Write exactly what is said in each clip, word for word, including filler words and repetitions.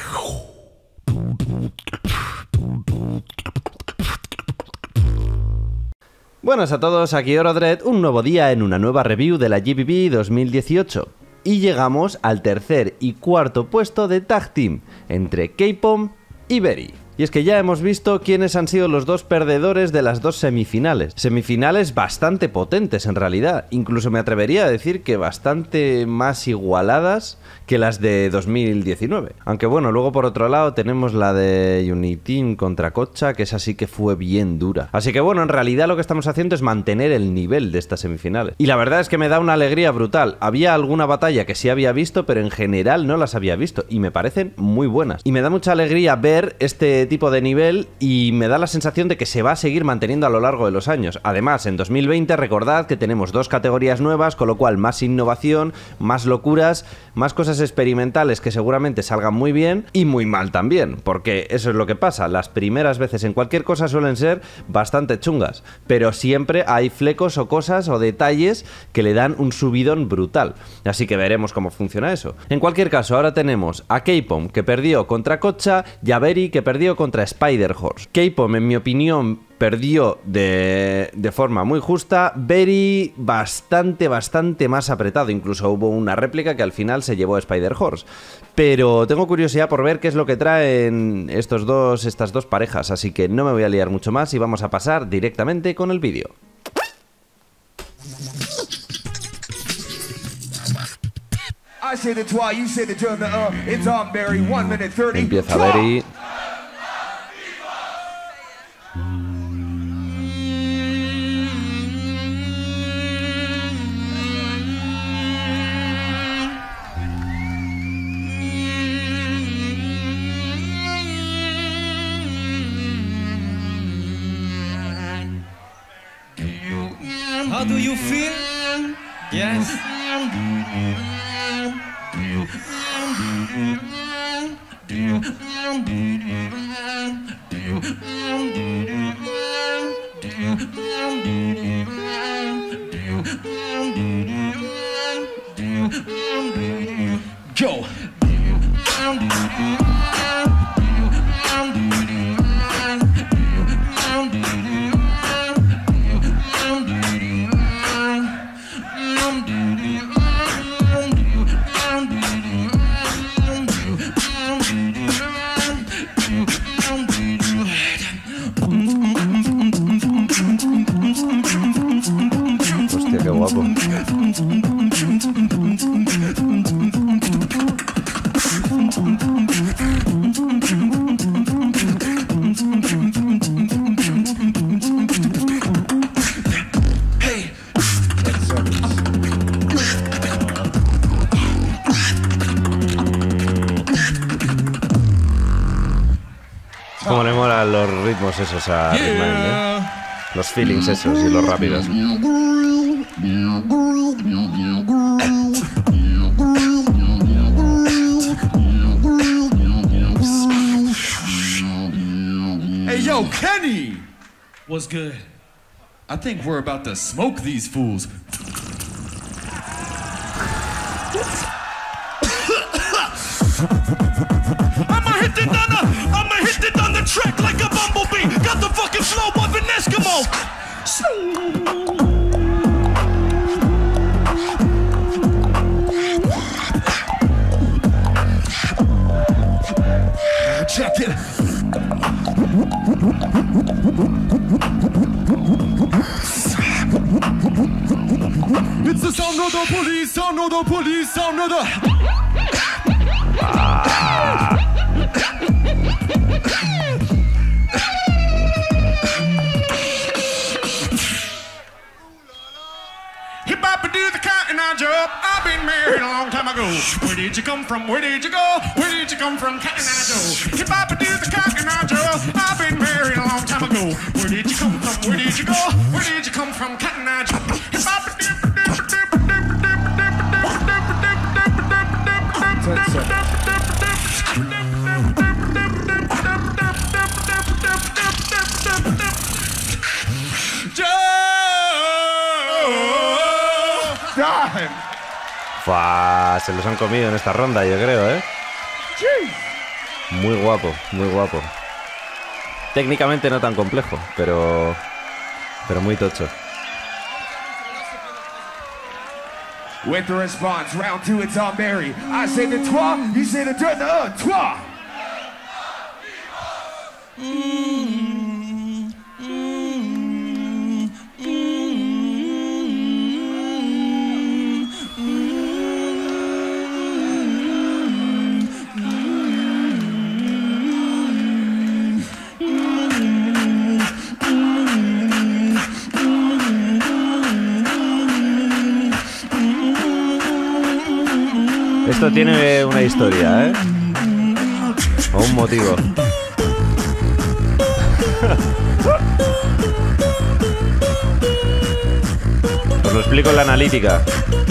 Buenas a todos, aquí Orodred, un nuevo día en una nueva review de la G B B dos mil dieciocho. Y llegamos al tercer y cuarto puesto de Tag Team, entre K-Pom y Berry. Y es que ya hemos visto quiénes han sido los dos perdedores de las dos semifinales. Semifinales bastante potentes en realidad, incluso me atrevería a decir que bastante más igualadas que las de dos mil diecinueve. Aunque bueno, luego por otro lado tenemos la de Uniteam contra Cocha, que esa sí que fue bien dura. Así que bueno, en realidad lo que estamos haciendo es mantener el nivel de estas semifinales. Y la verdad es que me da una alegría brutal. Había alguna batalla que sí había visto, pero en general no las había visto y me parecen muy buenas. Y me da mucha alegría ver este tipo de nivel y me da la sensación de que se va a seguir manteniendo a lo largo de los años. Además, en dos mil veinte recordad que tenemos dos categorías nuevas, con lo cual más innovación, más locuras, más cosas experimentales que seguramente salgan muy bien y muy mal también, porque eso es lo que pasa. Las primeras veces en cualquier cosa suelen ser bastante chungas, pero siempre hay flecos o cosas o detalles que le dan un subidón brutal. Así que veremos cómo funciona eso. En cualquier caso, ahora tenemos a K-Pom, que perdió contra Cocha, y a Berry, que perdió contra Spider-Horse. K-Pom, en mi opinión, perdió de, de forma muy justa. Berry bastante, bastante más apretado. Incluso hubo una réplica que al final se llevó a Spider-Horse. Pero tengo curiosidad por ver qué es lo que traen estos dos, estas dos parejas. Así que no me voy a liar mucho más y vamos a pasar directamente con el vídeo. Empieza Berry. How do you feel? Yes. Go. Hostia, qué guapo. Como le molan los ritmos esos a Ritman, ¿eh? Los feelings esos y los rápidos. Hey yo, Kenny! What's good? I think we're about to smoke these fools. I'ma hit the thunder, I'ma hit the thunder track like a bumblebee. Got the fucking flow of an Eskimo. Check it. It's the sound of the police, sound of the police, sound of the... Ah. Hip-hop-a-do the cotton eye job. I've been married a long time ago. Where did you come from? Where did you go? Where did you come from, Cotton Eye Joe? Hip-hop-a-do the cotton eye job. I've been married a long time ago. Where did you come from? Where did you go? Where did you come from, Cotton Eye Joe? Hip-hop-a-do Fua, se los han comido en esta ronda, yo creo, ¿eh? Muy guapo, muy guapo. Técnicamente no tan complejo, pero pero muy tocho. With the response, round two, it's on Mary. I say the trois, you say the deux, the un, trois. Esto tiene una historia, ¿eh? O un motivo. Os lo explico en la analítica.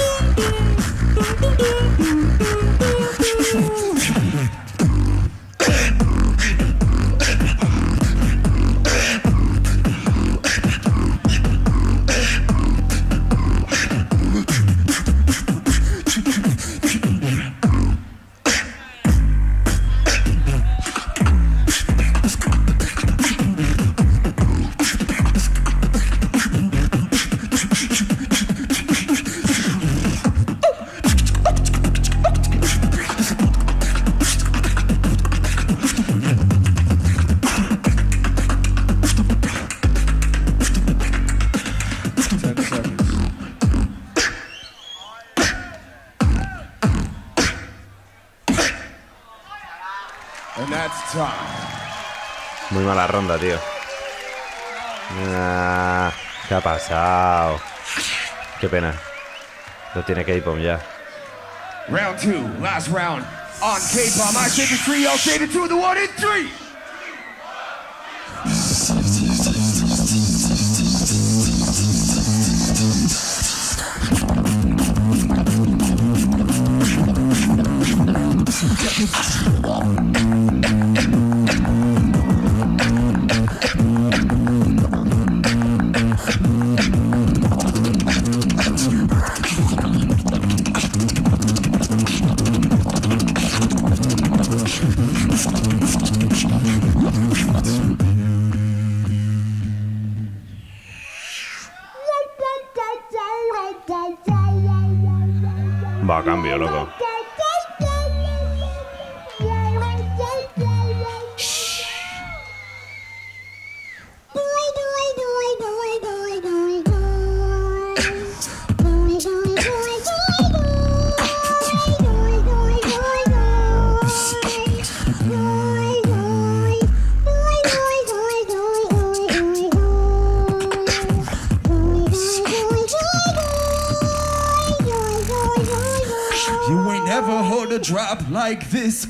Muy mala ronda, tío. Ah, ¿qué ha pasado? Qué pena. Lo tiene K-Pom ya. Round two, last round. On K-Pom, I say the three, I'll say the two, the one, and three. Va a cambio, loco. You ain't never heard a drop like this.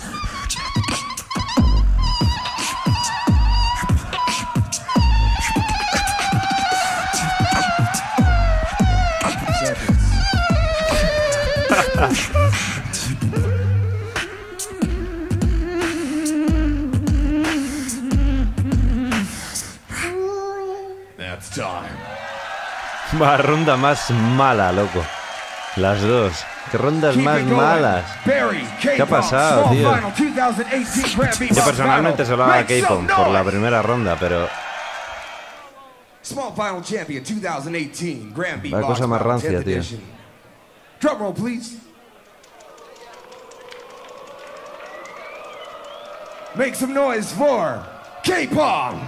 That's time. Va, ronda más mala, loco. Las dos. ¿Qué rondas más malas? ¿Qué ha pasado, tío? Yo personalmente se lo hago a K-Pom por la primera ronda, pero... La cosa más rancia, tío. Drum roll, please. Make some noise for K-Pom.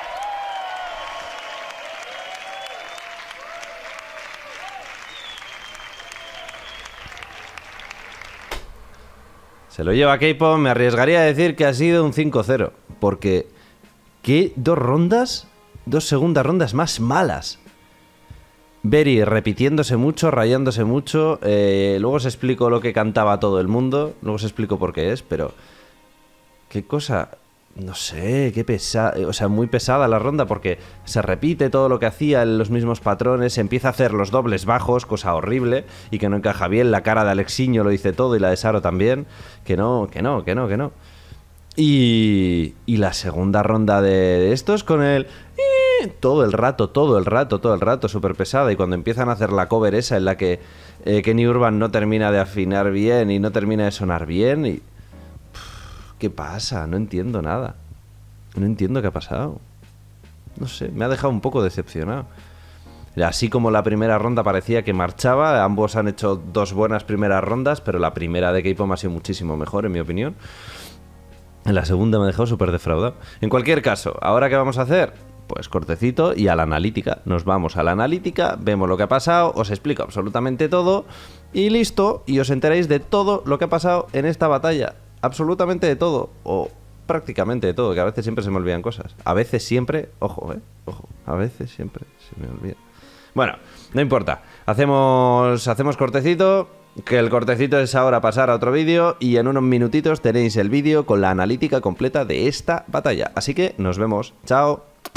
Se lo lleva K-Pom, me arriesgaría a decir que ha sido un cinco cero. Porque, ¿qué dos rondas? Dos segundas rondas más malas. Berry repitiéndose mucho, rayándose mucho. Eh, luego os explico lo que cantaba todo el mundo. Luego os explico por qué es, pero... ¿Qué cosa? No sé, qué pesada... O sea, muy pesada la ronda porque se repite todo lo que hacía en los mismos patrones. Se empieza a hacer los dobles bajos, cosa horrible. Y que no encaja bien. La cara de Alexiño lo dice todo y la de Saro también. Que no, que no, que no, que no. Y, y la segunda ronda de, de estos con el... Todo el rato, todo el rato, todo el rato, súper pesada. Y cuando empiezan a hacer la cover esa en la que eh, Kenny Urban no termina de afinar bien y no termina de sonar bien. Y... ¿Qué pasa? No entiendo nada. No entiendo qué ha pasado. No sé, me ha dejado un poco decepcionado. Así como la primera ronda parecía que marchaba, ambos han hecho dos buenas primeras rondas, pero la primera de K-Pop ha sido muchísimo mejor, en mi opinión. En la segunda me ha dejado súper defraudado. En cualquier caso, ¿ahora qué vamos a hacer? Pues cortecito y a la analítica. Nos vamos a la analítica, vemos lo que ha pasado, os explico absolutamente todo y listo, y os enteráis de todo lo que ha pasado en esta batalla. Absolutamente de todo, o prácticamente de todo, que a veces siempre se me olvidan cosas. A veces siempre, ojo, eh, ojo, a veces siempre se me olvida. Bueno, no importa, hacemos, hacemos cortecito, que el cortecito es ahora pasar a otro vídeo y en unos minutitos tenéis el vídeo con la analítica completa de esta batalla. Así que nos vemos, chao.